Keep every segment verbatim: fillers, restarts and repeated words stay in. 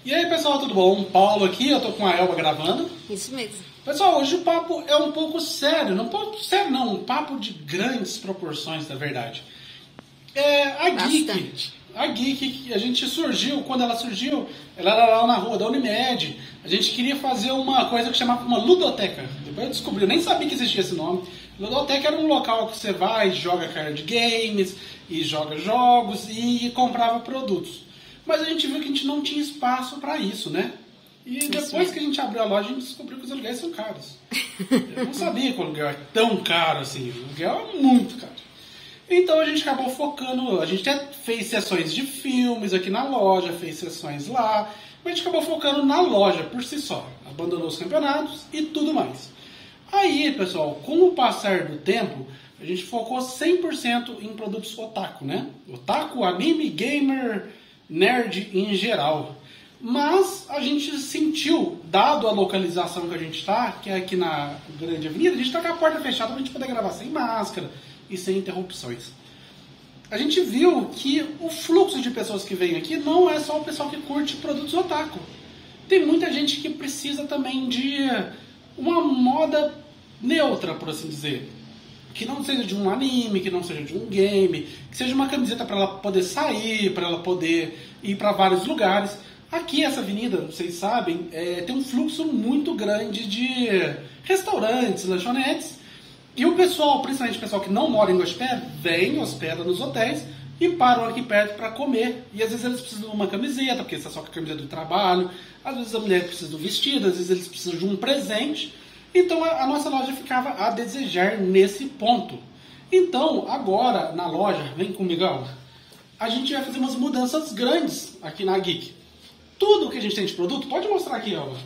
E aí pessoal, tudo bom? Paulo aqui, eu tô com a Elba gravando. Isso mesmo. Pessoal, hoje o papo é um pouco sério, não um pouco sério não, um papo de grandes proporções, na verdade. É, a Geek, Bastante. a Geek, a gente surgiu, quando ela surgiu, ela era lá na rua da Unimed, a gente queria fazer uma coisa que chamava uma ludoteca. Depois eu descobri, eu nem sabia que existia esse nome. Ludoteca era um local que você vai, joga card games, e joga jogos, e, e comprava produtos. Mas a gente viu que a gente não tinha espaço para isso, né? E depois que a gente abriu a loja, a gente descobriu que os aluguéis são caros. Eu não sabia que o aluguel é tão caro assim. O aluguel é muito caro. Então a gente acabou focando, a gente até fez sessões de filmes aqui na loja, fez sessões lá, mas a gente acabou focando na loja por si só. Abandonou os campeonatos e tudo mais. Aí, pessoal, com o passar do tempo, a gente focou cem por cento em produtos otaku, né? Otaku, anime, gamer, nerd em geral. Mas a gente sentiu, dado a localização que a gente está, que é aqui na Grande Avenida, a gente está com a porta fechada para a gente poder gravar sem máscara e sem interrupções. A gente viu que o fluxo de pessoas que vem aqui não é só o pessoal que curte produtos otaku. Tem muita gente que precisa também de uma moda neutra, por assim dizer. Que não seja de um anime, que não seja de um game, que seja uma camiseta para ela poder sair, para ela poder ir para vários lugares. Aqui, essa avenida, vocês sabem, é, tem um fluxo muito grande de restaurantes, lanchonetes. E o pessoal, principalmente o pessoal que não mora em hospeda, vem, hospeda nos hotéis e param aqui perto para comer. E às vezes eles precisam de uma camiseta, porque essa é só a camiseta do trabalho. Às vezes a mulher precisa de um vestido, às vezes eles precisam de um presente. Então a, a nossa loja ficava a desejar nesse ponto. Então, agora, na loja, vem comigo, ó, a gente vai fazer umas mudanças grandes aqui na Geek. Tudo que a gente tem de produto, pode mostrar aqui, ó.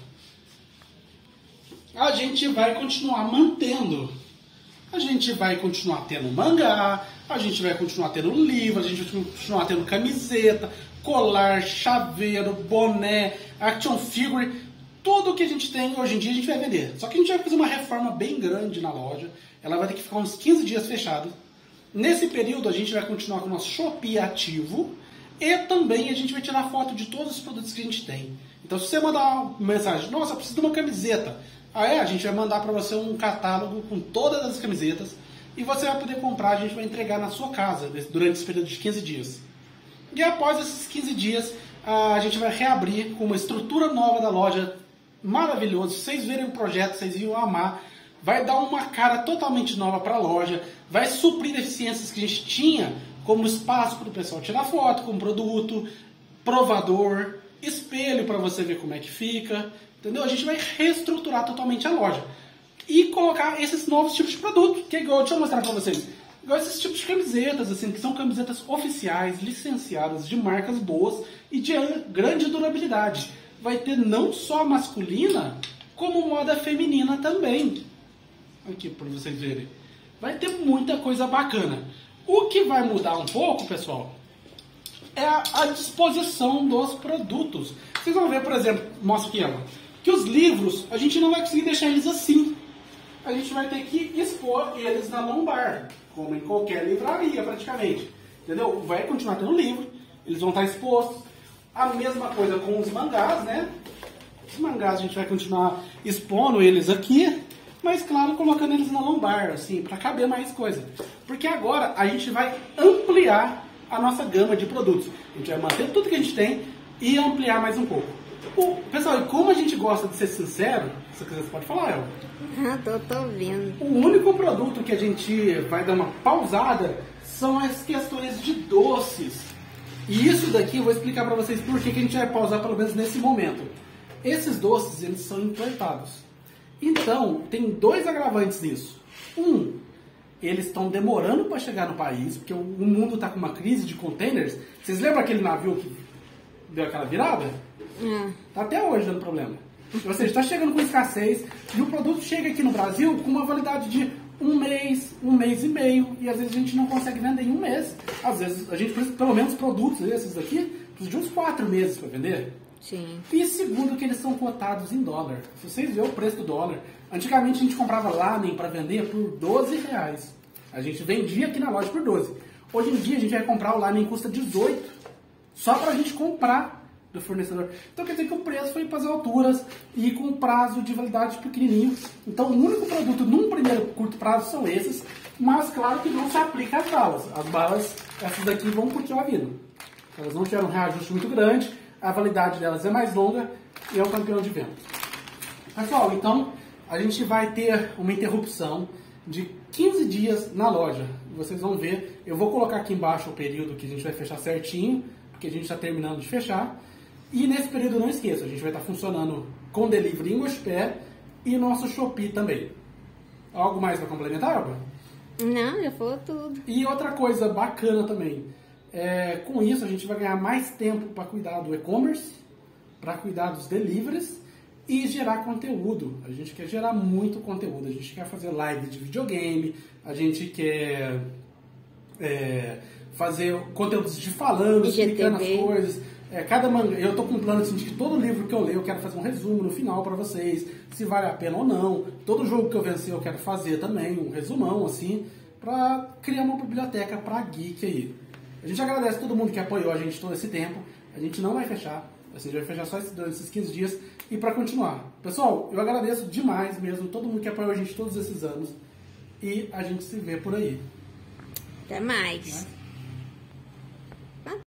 A gente vai continuar mantendo. A gente vai continuar tendo mangá, a gente vai continuar tendo livro, a gente vai continuar tendo camiseta, colar, chaveiro, boné, action figure. Tudo que a gente tem hoje em dia a gente vai vender. Só que a gente vai fazer uma reforma bem grande na loja. Ela vai ter que ficar uns quinze dias fechada. Nesse período a gente vai continuar com o nosso Shopee ativo. E também a gente vai tirar foto de todos os produtos que a gente tem. Então se você mandar uma mensagem, nossa, eu preciso de uma camiseta. Aí a gente vai mandar para você um catálogo com todas as camisetas. E você vai poder comprar, a gente vai entregar na sua casa durante esse período de quinze dias. E após esses quinze dias, a gente vai reabrir com uma estrutura nova da loja. Maravilhoso, se vocês verem o projeto, vocês iam amar. Vai dar uma cara totalmente nova para a loja, vai suprir deficiências que a gente tinha, como espaço para o pessoal tirar foto com o produto, provador, espelho para você ver como é que fica, entendeu? A gente vai reestruturar totalmente a loja e colocar esses novos tipos de produto, que é igual, deixa eu mostrar para vocês, igual esses tipos de camisetas, assim, que são camisetas oficiais, licenciadas, de marcas boas e de grande durabilidade. Vai ter não só masculina, como moda feminina também. Aqui para vocês verem. Vai ter muita coisa bacana. O que vai mudar um pouco, pessoal, é a, a disposição dos produtos. Vocês vão ver, por exemplo, mostra aqui, ó, que os livros, a gente não vai conseguir deixar eles assim. A gente vai ter que expor eles na lombar, como em qualquer livraria praticamente. Entendeu? Vai continuar tendo livro, eles vão estar expostos. A mesma coisa com os mangás, né? Os mangás a gente vai continuar expondo eles aqui, mas claro, colocando eles na lombar, assim, para caber mais coisa. Porque agora a gente vai ampliar a nossa gama de produtos. A gente vai manter tudo que a gente tem e ampliar mais um pouco. O, pessoal, e como a gente gosta de ser sincero, se você pode falar, El. Ah, tô, tô ouvindo. O único produto que a gente vai dar uma pausada são as questões de doces. E isso daqui eu vou explicar para vocês por que que a gente vai pausar pelo menos nesse momento. Esses doces, eles são importados. Então, tem dois agravantes nisso. Um, eles estão demorando para chegar no país, porque o mundo está com uma crise de containers. Vocês lembram aquele navio que deu aquela virada? Hum. Tá até hoje dando problema. Ou seja, está chegando com escassez e o produto chega aqui no Brasil com uma validade de um mês, um mês e meio, e às vezes a gente não consegue vender em um mês. Às vezes a gente precisa, pelo menos produtos esses aqui, precisa de uns quatro meses para vender. Sim. E segundo que eles são cotados em dólar. Se vocês verem o preço do dólar, antigamente a gente comprava lamen para vender por doze reais. A gente vendia aqui na loja por doze. Hoje em dia a gente vai comprar o lamen custa dezoito. Só para a gente comprar do fornecedor. Então quer dizer que o preço foi para as alturas e com prazo de validade pequenininho. Então o único produto num primeiro curto prazo são esses, mas claro que não se aplica às balas. As balas, essas daqui vão continuar vindo. Elas não tiveram um reajuste muito grande, a validade delas é mais longa e é o campeão de vendas. Pessoal, então a gente vai ter uma interrupção de quinze dias na loja. Vocês vão ver, eu vou colocar aqui embaixo o período que a gente vai fechar certinho, porque a gente está terminando de fechar. E nesse período, não esqueça, a gente vai estar funcionando com delivery em Guaxupé e nosso Shopee também. Algo mais para complementar, Alba? Não, já falou tudo. E outra coisa bacana também, é, com isso a gente vai ganhar mais tempo para cuidar do e-commerce, para cuidar dos deliveries e gerar conteúdo. A gente quer gerar muito conteúdo, a gente quer fazer live de videogame, a gente quer é, fazer conteúdos de falando, I G T V. explicando as coisas. É, cada manga, eu tô com um plano assim, de que todo livro que eu leio eu quero fazer um resumo no final para vocês, se vale a pena ou não. Todo jogo que eu vencer eu quero fazer também, um resumão assim, para criar uma biblioteca para geek aí. A gente agradece a todo mundo que apoiou a gente todo esse tempo. A gente não vai fechar, assim, a gente vai fechar só durante esses quinze dias e para continuar. Pessoal, eu agradeço demais mesmo todo mundo que apoiou a gente todos esses anos e a gente se vê por aí. Até mais. Né?